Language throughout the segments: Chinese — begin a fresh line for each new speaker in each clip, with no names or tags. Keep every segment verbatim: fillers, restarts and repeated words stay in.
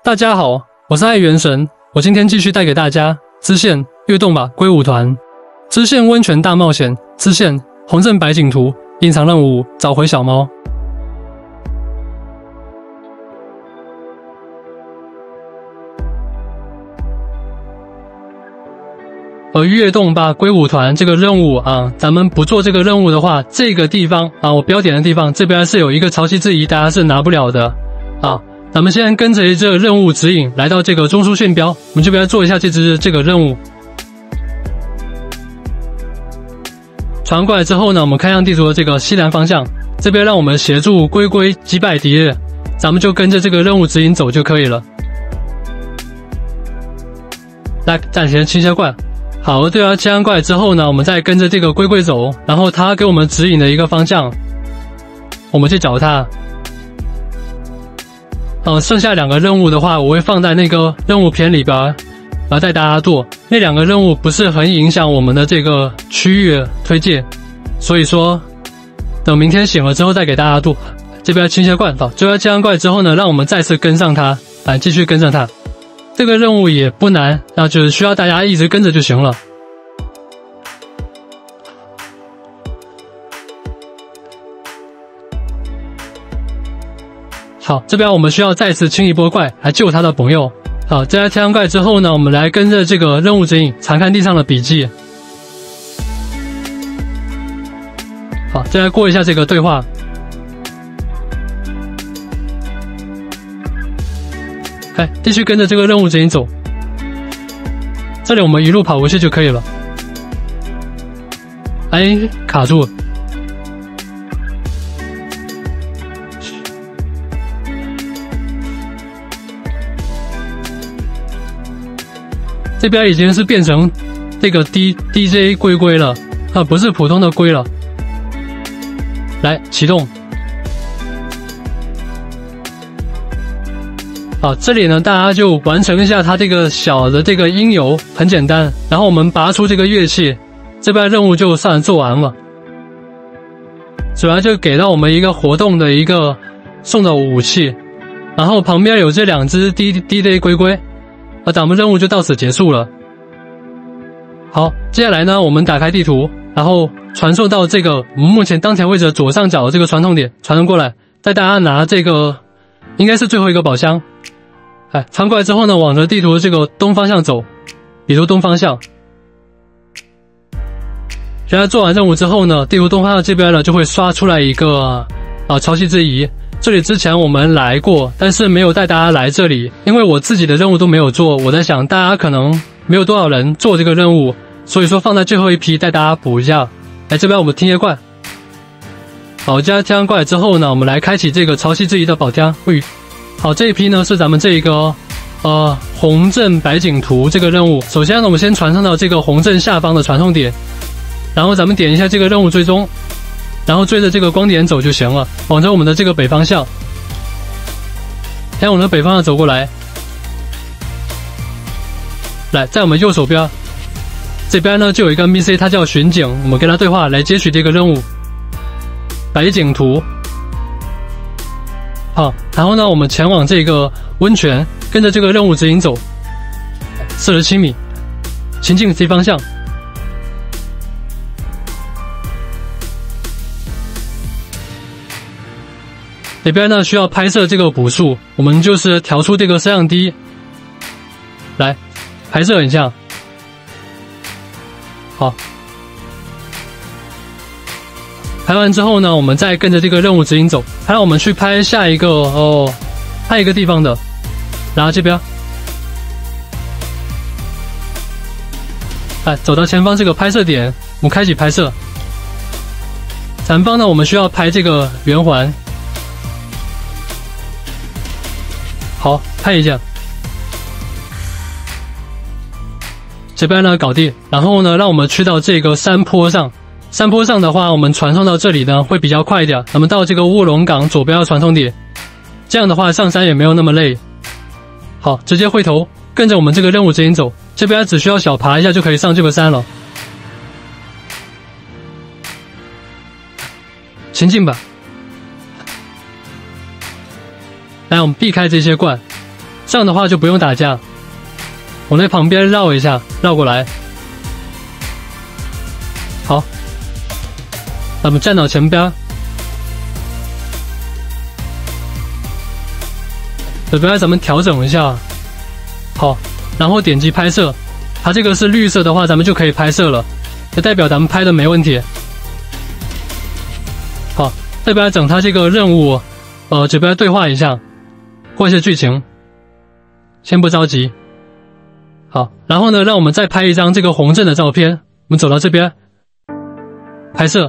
大家好，我是爱元神，我今天继续带给大家支线跃动吧龟舞团，支线温泉大冒险，支线红镇白景图，隐藏任务找回小猫。而跃动吧龟舞团这个任务啊，咱们不做这个任务的话，这个地方啊，我标点的地方这边是有一个潮汐之仪，大家是拿不了的啊。咱们先跟着这个任务指引来到这个中枢线标，我们这边做一下这支这个任务。传过来之后呢，我们看向地图的这个西南方向，这边让我们协助龟龟击败敌人，咱们就跟着这个任务指引走就可以了。来，暂时清些怪。好，对啊，切完怪之后呢，我们再跟着这个龟龟走，然后他给我们指引的一个方向，我们去找他。呃，剩下两个任务的话，我会放在那个任务片里边，然后带大家做。那两个任务不是很影响我们的这个区域推荐，所以说等明天醒了之后再给大家做。这边清些怪，好，这边切完怪之后呢，让我们再次跟上他，来继续跟上他。这个任务也不难，那就是需要大家一直跟着就行了。好，这边我们需要再次清一波怪来救他的朋友。好，这边清完怪之后呢，我们来跟着这个任务指引查看地上的笔记。好，再来过一下这个对话。哎，继续跟着这个任务指引走。这里我们一路跑过去就可以了。哎，卡住。这边已经是变成这个 D D J 龟龟了，啊，不是普通的龟了。来启动。好，这里呢，大家就完成一下它这个小的这个音游，很简单。然后我们拔出这个乐器，这边任务就算做完了。主要就给到我们一个活动的一个送的武器，然后旁边有这两只 D D J 龟龟。而咱们任务就到此结束了。好，接下来呢，我们打开地图，然后传送到这个我们目前当前位置的左上角的这个传送点，传送过来，带大家拿这个应该是最后一个宝箱。哎，传过来之后呢，往着地图的这个东方向走，比如东方向。现在做完任务之后呢，地图东方向这边呢就会刷出来一个啊潮汐之仪。这里之前我们来过，但是没有带大家来这里，因为我自己的任务都没有做。我在想，大家可能没有多少人做这个任务，所以说放在最后一批带大家补一下。来，这边我们听些怪。好，加听怪之后呢，我们来开启这个潮汐之仪的宝箱。喂，好，这一批呢是咱们这一个呃红镇白景图这个任务。首先呢，我们先传送到这个红镇下方的传送点，然后咱们点一下这个任务追踪。然后追着这个光点走就行了，往着我们的这个北方向，向我们的北方向走过来。来，在我们右手边，这边呢就有一个 N P C， 它叫巡警，我们跟他对话来接取这个任务。白景图，好，然后呢，我们前往这个温泉，跟着这个任务指引走，四十七米，行进 C 方向。这边呢需要拍摄这个补数，我们就是调出这个摄像机来拍摄一下。好，拍完之后呢，我们再跟着这个任务指引走，还让我们去拍下一个哦，拍一个地方的，然后这边，哎，走到前方这个拍摄点，我们开启拍摄。前方呢，我们需要拍这个圆环。好，拍一下，这边呢搞定，然后呢，让我们去到这个山坡上。山坡上的话，我们传送到这里呢会比较快一点。咱们到这个卧龙岗左边的传送点，这样的话上山也没有那么累。好，直接回头跟着我们这个任务指引走，这边只需要小爬一下就可以上这个山了。前进吧。来，我们避开这些怪， 这样的话就不用打架。我在旁边绕一下，绕过来。好，咱们站到前边。这边咱们调整一下。好，然后点击拍摄。它这个是绿色的话，咱们就可以拍摄了，就代表咱们拍的没问题。好，这边整它这个任务，呃，这边对话一下，过一些剧情，先不着急。好，然后呢，让我们再拍一张这个红镇的照片。我们走到这边，拍摄，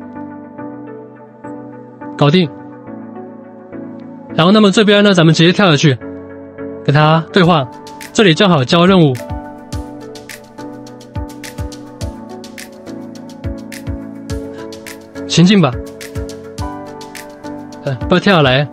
搞定。然后，那么这边呢，咱们直接跳下去，给它对话。这里正好交任务。前进吧，呃，不要跳下来。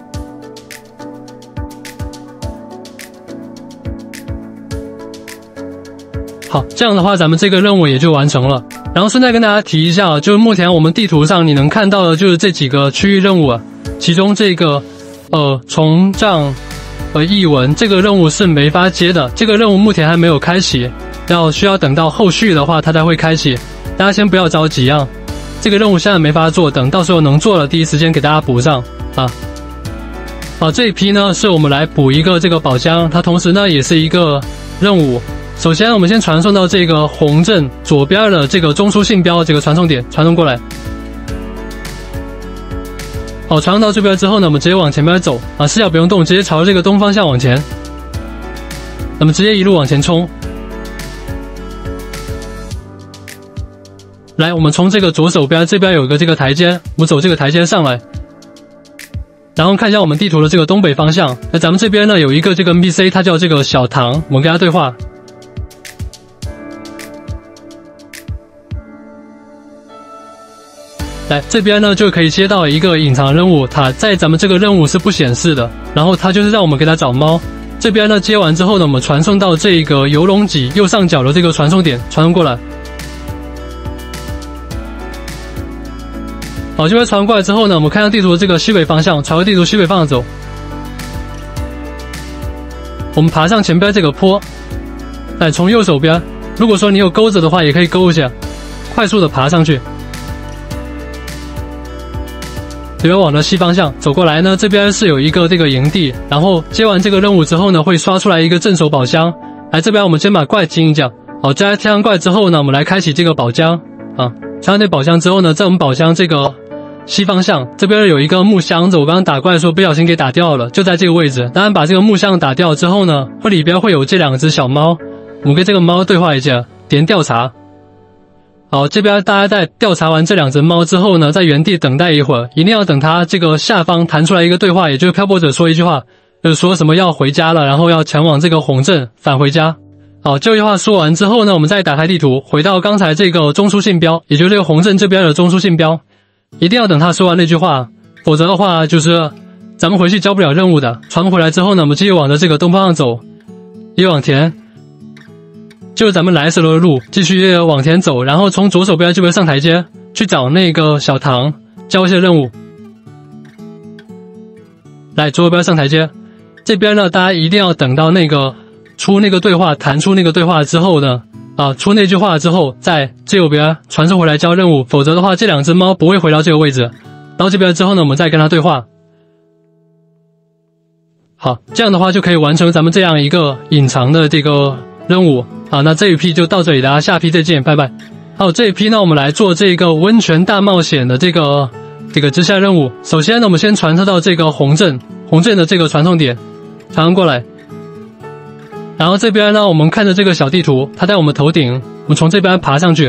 好，这样的话，咱们这个任务也就完成了。然后顺带跟大家提一下，就是目前我们地图上你能看到的就是这几个区域任务啊，其中这个呃重杖和译文这个任务是没法接的，这个任务目前还没有开启，要需要等到后续的话它才会开启，大家先不要着急啊。这个任务现在没法做，等到时候能做了，第一时间给大家补上啊。好，这一批呢是我们来补一个这个宝箱，它同时呢也是一个任务。首先我们先传送到这个红镇左边的这个中枢信标这个传送点，传送过来。好，传送到这边之后呢，我们直接往前边走啊，视角不用动，直接朝这个东方向往前。那么直接一路往前冲。来，我们从这个左手边这边有个这个台阶，我们走这个台阶上来，然后看一下我们地图的这个东北方向。那咱们这边呢有一个这个 N P C， 它叫这个小唐，我们跟他对话。来，这边呢就可以接到一个隐藏任务，它在咱们这个任务是不显示的，然后它就是让我们给它找猫。这边呢接完之后呢，我们传送到这个游龙脊右上角的这个传送点，传送过来。好，这边传过来之后呢，我们看到地图的这个西北方向，朝着地图西北方向走。我们爬上前边这个坡，来从右手边，如果说你有钩子的话，也可以勾一下，快速的爬上去。这边往着西方向走过来呢，这边是有一个这个营地，然后接完这个任务之后呢，会刷出来一个镇守宝箱。来这边我们先把怪清一下。好，摘天上怪之后呢，我们来开启这个宝箱啊。拆完这宝箱之后呢，在我们宝箱这个西方向这边有一个木箱子，我刚刚打怪的时候不小心给打掉了，就在这个位置。当然把这个木箱打掉之后呢，它里边会有这两只小猫，我们跟这个猫对话一下，点调查。好，这边大家在调查完这两只猫之后呢，在原地等待一会儿，一定要等它这个下方弹出来一个对话，也就是漂泊者说一句话，就是说什么要回家了，然后要前往这个红镇返回家。好，这句话说完之后呢，我们再打开地图，回到刚才这个中枢信标，也就是这个红镇这边的中枢信标。一定要等他说完那句话，否则的话就是咱们回去交不了任务的。传回来之后呢，我们继续往着这个东方向走，一往前，就是咱们来时候的路，继续往前走，然后从左手边这边上台阶去找那个小唐，交一些任务。来，左手边上台阶，这边呢，大家一定要等到那个出那个对话，弹出那个对话之后呢。啊，出那句话之后，在这右边传送回来交任务，否则的话，这两只猫不会回到这个位置。到这边之后呢，我们再跟它对话。好，这样的话就可以完成咱们这样一个隐藏的这个任务。好，那这一批就到这里了，下批再见，拜拜。好，这一批呢，我们来做这个温泉大冒险的这个这个支线任务。首先呢，我们先传送到这个红镇，红镇的这个传送点，传送过来。然后这边呢，我们看着这个小地图，它在我们头顶，我们从这边爬上去。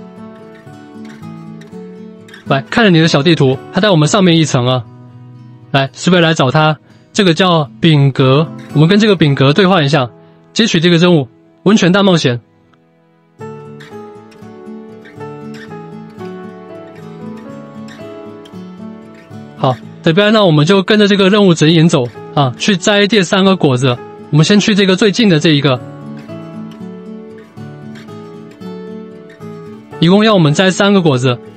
来，看着你的小地图，它在我们上面一层啊。来，是不是来找它？这个叫饼格，我们跟这个饼格对话一下，接取这个任务，温泉大冒险。好，这边呢，我们就跟着这个任务指引走啊，去摘这三个果子。我们先去这个最近的这一个，一共要我们摘三个果子。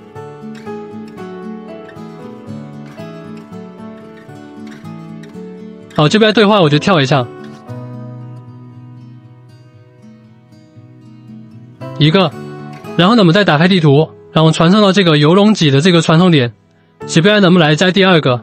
好，这边对话我就跳一下。 一个，然后呢，我们再打开地图，然后传送到这个游龙脊的这个传送点。接下来呢，我们来摘第二个。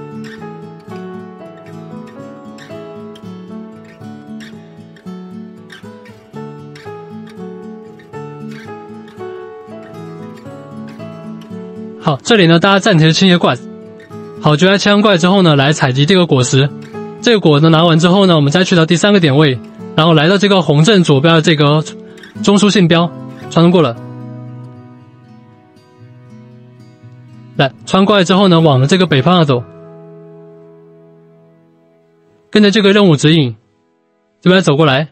好，这里呢，大家暂停清洁怪。好，就在清完怪之后呢，来采集这个果实。这个果呢拿完之后呢，我们再去到第三个点位，然后来到这个红镇左边的这个中枢信标，传送过了。来，穿过来之后呢，往这个北方向走，跟着这个任务指引，这边走过来。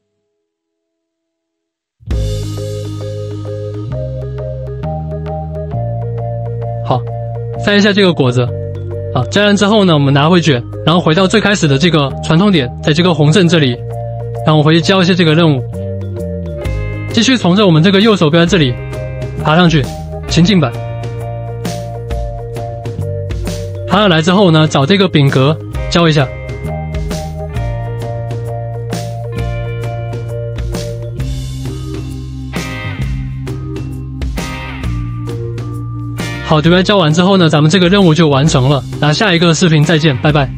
好，摘一下这个果子。好，摘完之后呢，我们拿回去，然后回到最开始的这个传送点，在这个红镇这里，然后回去交一下这个任务。继续从着我们这个右手边这里爬上去，情境版。爬上来之后呢，找这个饼格交一下。好，这边交完之后呢，咱们这个任务就完成了。那下一个视频再见，拜拜。